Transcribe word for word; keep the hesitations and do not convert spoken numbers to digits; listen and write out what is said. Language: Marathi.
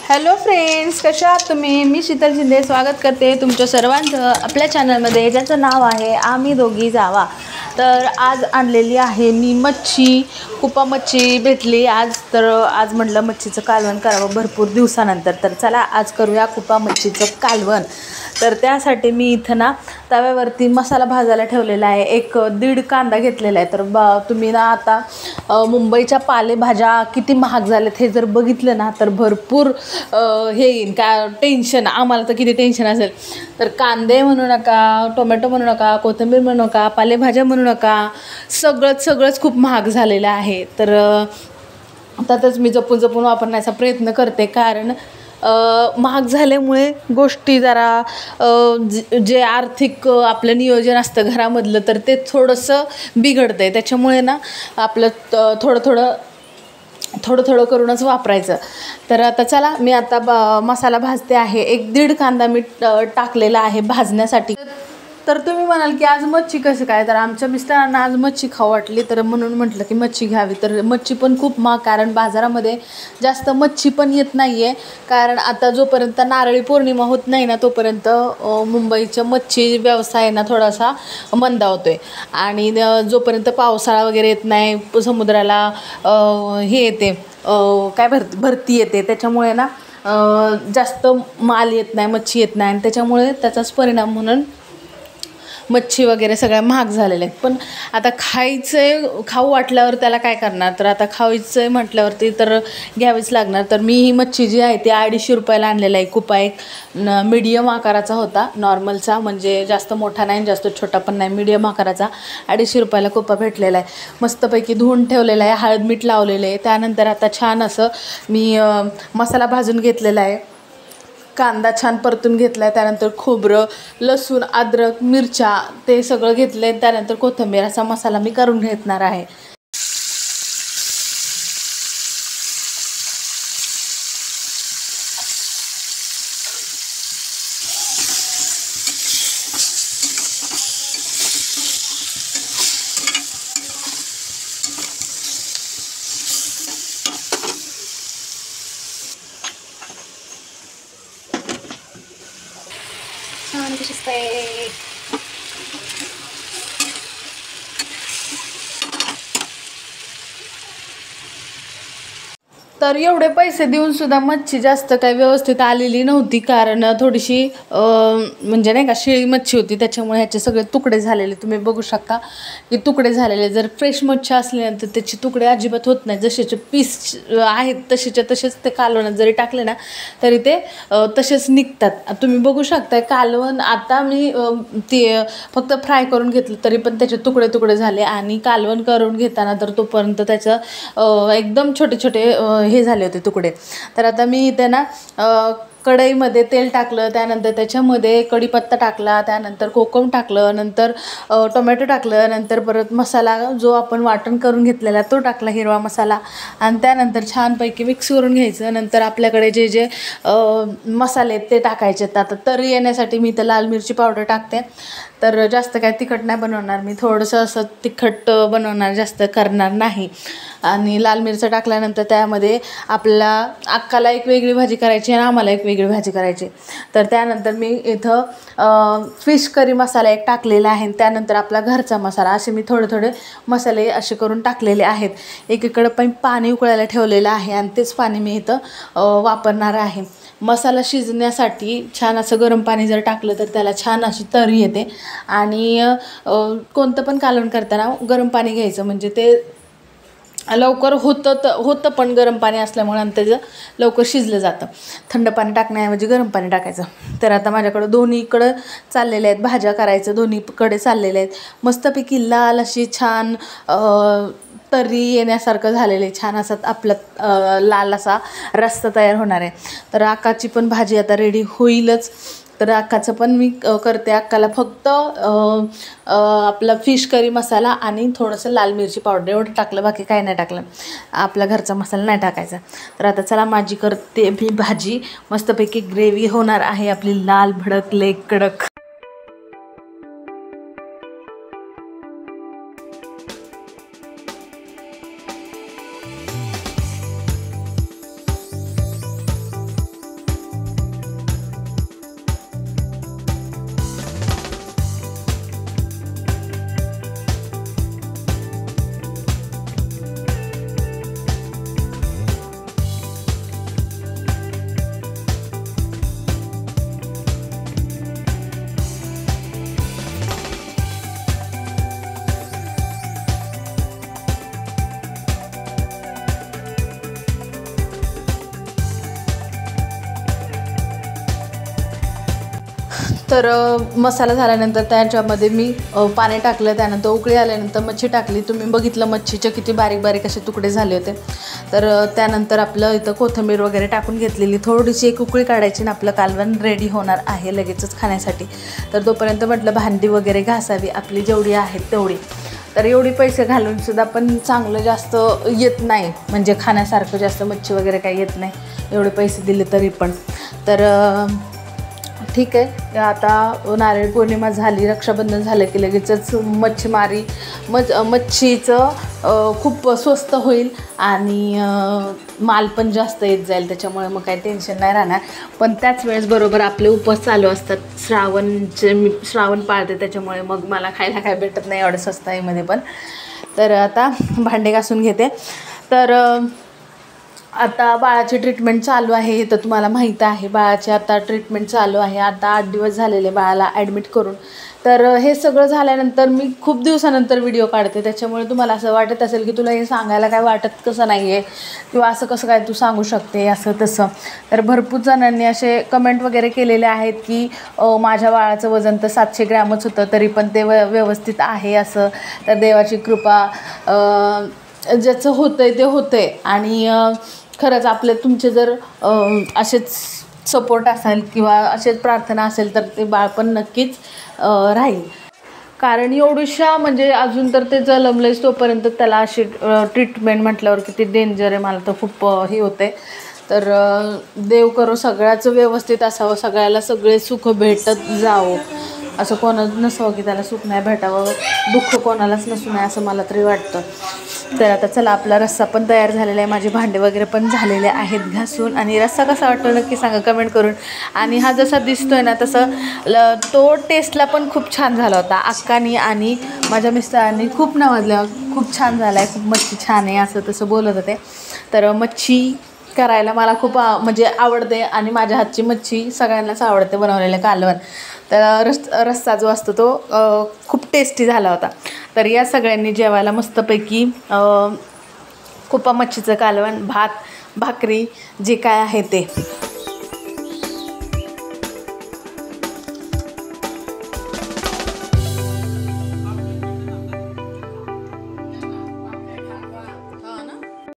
हॅलो फ्रेंड्स, कशा आहात तुम्ही? मी शीतल शिंदे स्वागत करते तुमच्या सर्वांचं आपल्या चॅनलमध्ये, ज्याचं नाव आहे आम्ही दोघी जावा. तर आज आणलेली आहे मी मच्छी. कुपा मच्छी भेटली आज, तर आज म्हटलं मच्छीचं कालवण करावं भरपूर दिवसानंतर. तर चला आज करूया कुपा मच्छीचं कालवण. तर त्यासाठी मी इथं ना तव्यावरती मसाला भाजायला ठेवलेला आहे. एक दीड कांदा घेतलेला आहे. तर बा तुम्ही ना आता मुंबईच्या पालेभाज्या किती महाग झाल्यात हे जर बघितलं ना तर भरपूर हे येईन का टेन्शन. आम्हाला तर किती टेन्शन असेल. तर कांदे म्हणू नका, टोमॅटो म्हणू नका, कोथिंबीर म्हणू नका, पालेभाज्या म्हणू नका, सगळंच सगळंच खूप महाग झालेलं आहे. तर त्यातच मी जपून जपून वापरण्याचा प्रयत्न करते, कारण महाग झाल्यामुळे गोष्टी जरा जे आर्थिक आपलं नियोजन असतं घरामधलं तर ते थोडंसं बिघडतं आहे. त्याच्यामुळे ना आपलं थोडं थोडं थोडं थोडं करूनच वापरायचं. तर आता चला मी आता ब मसाला भाजते आहे. एक दीड कांदा मी टाकलेला आहे भाजण्यासाठी. तर तुम्ही म्हणाल की आज मच्छी कसं काय? तर आमच्या मिस्टरांना आज मच्छी खाऊ वाटली, तर म्हणून म्हटलं की मच्छी घ्यावी. तर मच्छी पण खूप महाग, कारण बाजारामध्ये जास्त मच्छी पण येत नाही आहे. कारण आता जोपर्यंत नारळी पौर्णिमा होत नाही ना तोपर्यंत मुंबईच्या मच्छी व्यवसाय ना थोडासा मंदावतो आहे. आणि जोपर्यंत पावसाळा वगैरे येत नाही, समुद्राला हे येते काय भरती भरती येते, त्याच्यामुळे ना जास्त माल येत नाही, मच्छी येत नाही. आणि त्याच्यामुळे त्याचाच परिणाम म्हणून मच्छी वगैरे सगळ्या महाग झालेल्या आहेत. पण आता खायचं आहे, खाऊ वाटल्यावर त्याला काय करणार? तर आता खायचं आहे म्हटल्यावरती तर घ्यावीच लागणार. तर मी ही मच्छी जी आहे ती अडीचशे रुपयाला आणलेला आहे. कुपा एक न मीडियम आकाराचा होता, नॉर्मलचा, म्हणजे जास्त मोठा नाही जास्त छोटा पण नाही, मीडियम आकाराचा अडीचशे रुपयाला कुपा भेटलेला आहे. मस्तपैकी धुवून ठेवलेला आहे, हळद मीठ लावलेलं आहे. त्यानंतर आता छान असं मी मसाला भाजून घेतलेला आहे. कांदा छान परतून घेतला आहे. त्यानंतर खोबरं, लसूण, अद्रक, मिरच्या ते सगळं घेतलं आहे. त्यानंतर कोथिंबीर असा मसाला मी करून घेणार आहे. छान शिजतंय. तर एवढे पैसे देऊन सुद्धा मच्छी जास्त काही व्यवस्थित आलेली नव्हती, कारण थोडीशी म्हणजे नाही का शिळी मच्छी होती. त्याच्यामुळे ह्याचे सगळे तुकडे झालेले तुम्ही बघू शकता की तुकडे झालेले. जर फ्रेश मच्छी असल्यानंतर त्याचे तुकडे अजिबात होत नाही. जसेचे पीस आहेत तसेच्या तसेच ते कालवणात जरी टाकले ना तरी ते तसेच निघतात. तुम्ही बघू शकता कालवण आता मी ते फक्त फ्राय करून घेतलं तरी पण त्याचे तुकडे तुकडे झाले. आणि कालवण करून घेताना तर तोपर्यंत त्याचं एकदम छोटे छोटे हे झाले होते तुकडे. तर आता मी इथे ना कढईमध्ये तेल टाकलं, त्यानंतर त्याच्यामध्ये कढीपत्ता टाकला, त्यानंतर कोकम टाकलं, नंतर टोमॅटो टाकलं, नंतर परत मसाला जो आपण वाटण करून घेतलेला तो टाकला, हिरवा मसाला. आणि त्यानंतर छानपैकी मिक्स करून घ्यायचं. नंतर आपल्याकडे जे जे मसाले आहेत ते टाकायचे. आता तरी येण्यासाठी मी इथं लाल मिरची पावडर टाकते. तर जास्त काय तिखट नाही बनवणार मी, थोडंसं असं तिखट बनवणार, जास्त करणार नाही. आणि लाल मिरचं टाकल्यानंतर त्यामध्ये आपल्याला अक्काला एक वेगळी भाजी करायची आणि आम्हाला एक वेगळी भाजी करायची. तर त्यानंतर मी इथं फिश करी मसाला एक टाकलेला आहे. त्यानंतर आपला घरचा मसाला, असे मी थोडे थोडे मसाले असे करून टाकलेले आहेत. एकीकडं पण पाणी उकळायला ठेवलेलं आहे आणि तेच पाणी मी इथं वापरणार आहे. मसाला शिजण्यासाठी छान असं गरम पाणी जर टाकलं तर त्याला छान अशी तरी येते. आणि कोणतं पण कालवण करताना गरम पाणी घ्यायचं, म्हणजे ते लवकर होतं तर होतं पण गरम पाणी असल्यामुळे आणि त्याचं लवकर शिजलं जातं. थंड पाणी टाकण्याऐवजी गरम पाणी टाकायचं. तर आता माझ्याकडं दोन्हीकडं चाललेले आहेत भाज्या करायचं, दोन्हीकडे चाललेले आहेत. मस्तपैकी लाल अशी छान तरी येण्यासारखं झालेलं आहे. छान असा आपला लाल असा रस्सा तयार होणार आहे. तर अक्काची पण भाजी आता रेडी होईलच. तर अक्काचं पण मी करते. अक्काला फक्त आपला फिश करी मसाला आणि थोडंसं लाल मिरची पावडर एवढं टाकलं, बाकी काही नाही टाकलं. आपला घरचा मसाला नाही टाकायचा. तर आता चला माझी करते मी भाजी. मस्तपैकी ग्रेव्ही होणार आहे आपली लाल भडक ले कडक. तर मसाला झाल्यानंतर त्याच्यामध्ये मी पाणी टाकलं, त्यानंतर उकळी आल्यानंतर मच्छी टाकली. तुम्ही बघितलं मच्छीचे किती बारीक बारीक असे तुकडे झाले होते. तर त्यानंतर आपलं इथं कोथिंबीर वगैरे टाकून घेतलेली, थोडीशी एक उकळी काढायची आणि आपलं कालवण रेडी होणार आहे लगेचच खाण्यासाठी. तर तोपर्यंत म्हटलं भांडी वगैरे घासावी आपली जेवढी आहेत तेवढी. तर एवढी पैसे घालूनसुद्धा पण चांगलं जास्त येत नाही, म्हणजे खाण्यासारखं जास्त मच्छी वगैरे काही येत नाही एवढे पैसे दिले तरी पण. तर ठीक आहे, आता नारळी पौर्णिमा झाली, रक्षाबंधन झालं की लगेचच मच्छीमारी मच मच्छीचं खूप स्वस्त होईल आणि माल पण जास्त येत जाईल, त्याच्यामुळे मग काही टेन्शन नाही राहणार. पण त्याच वेळेस बरोबर आपले उपवास चालू असतात, श्रावणचे मी श्रावण पाळते, त्याच्यामुळे मग मला खायला काय भेटत नाही एवढं स्वस्ताईमध्ये पण. तर आता भांडे घासून घेते. तर आता बाळाची ट्रीटमेंट चालू आहे, हे तर तुम्हाला माहीत आहे. बाळाची आता ट्रीटमेंट चालू आहे. आता आठ दिवस झालेले बाळाला ॲडमिट करून. तर हे सगळं झाल्यानंतर मी खूप दिवसानंतर व्हिडिओ काढते, त्याच्यामुळे तुम्हाला असं वाटत असेल की तुला हे सांगायला काय वाटत कसं नाही आहे किंवा असं कसं काय तू सांगू शकते असं तसं. तर भरपूर जणांनी असे कमेंट वगैरे केलेले आहेत की माझ्या बाळाचं वजन तर सातशे ग्रॅमच होतं तरी पण ते व्य व्यवस्थित आहे असं. तर देवाची कृपा, ज्याचं होतं आहे ते होतं आहे. आणि खरंच आपले तुमचे जर असेच सपोर्ट असेल किंवा असेच प्रार्थना असेल तर ते बाळ पण नक्कीच राहील. कारण एवढीशा म्हणजे अजून तर ते जन्मलंच तोपर्यंत त्याला अशी ट्रीटमेंट म्हटल्यावर किती डेंजर आहे, मला तर खूप हे होते. तर देव करो सगळ्याचं व्यवस्थित असावं, सगळ्याला सगळे सुख भेटत जावं, असं कोणाच नसावं की त्याला सुख नाही भेटावं, दुःख कोणालाच नसू नये असं मला तरी वाटतं. तर आता चला, आपला रस्सा पण तयार झालेला आहे, माझे भांडे वगैरे पण झालेले आहेत घासून. आणि रस्सा कसा वाटतो नक्की सांगा कमेंट करून. आणि हा जसा दिसतोय ना तसं ल तो टेस्टला पण खूप छान झाला होता. अक्कानी आणि माझ्या मिस्टरांनी खूप नावाजलं, खूप छान झाला आहे, खूप मच्छी छान आहे असं तसं बोलत होते. तर मच्छी करायला मला खूप म्हणजे आवडते आणि माझ्या हातची मच्छी सगळ्यांनाच आवडते बनवलेलं कालवण. तर रस रस्सा जो असतो तो खूप टेस्टी झाला होता. तर या सगळ्यांनी जेवायला मस्तपैकी कुपा मच्छीचं कालवण, भात, भाकरी जे काय आहे ते